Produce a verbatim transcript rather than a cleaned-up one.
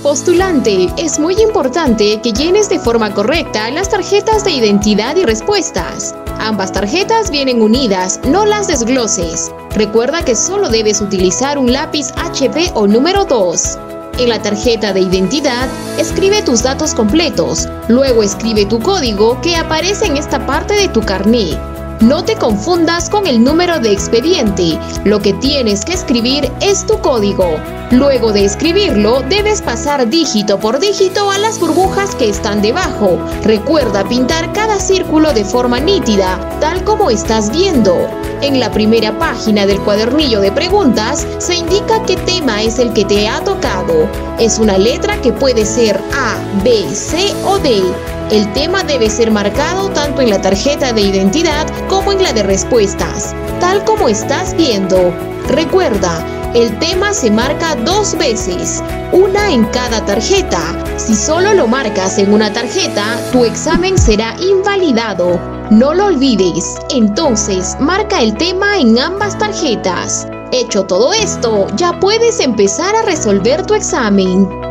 Postulante, es muy importante que llenes de forma correcta las tarjetas de identidad y respuestas. Ambas tarjetas vienen unidas, no las desgloses. Recuerda que solo debes utilizar un lápiz H B o número dos. En la tarjeta de identidad, escribe tus datos completos, luego escribe tu código que aparece en esta parte de tu carné. No te confundas con el número de expediente, lo que tienes que escribir es tu código. Luego de escribirlo, debes pasar dígito por dígito a las burbujas que están debajo. Recuerda pintar cada círculo de forma nítida, tal como estás viendo. En la primera página del cuadernillo de preguntas, se indica qué tema es el que te ha tocado. Es una letra que puede ser A, B, C o D. El tema debe ser marcado tanto en la tarjeta de identidad como en la de respuestas, tal como estás viendo. Recuerda, el tema se marca dos veces, una en cada tarjeta. Si solo lo marcas en una tarjeta, tu examen será invalidado. No lo olvides, entonces marca el tema en ambas tarjetas. Hecho todo esto, ya puedes empezar a resolver tu examen.